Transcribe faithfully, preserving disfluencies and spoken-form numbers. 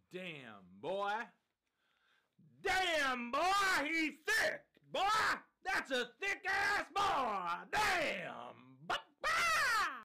Damn, boy. Damn, boy, he's thick. Boy, that's a thick ass boy. Damn.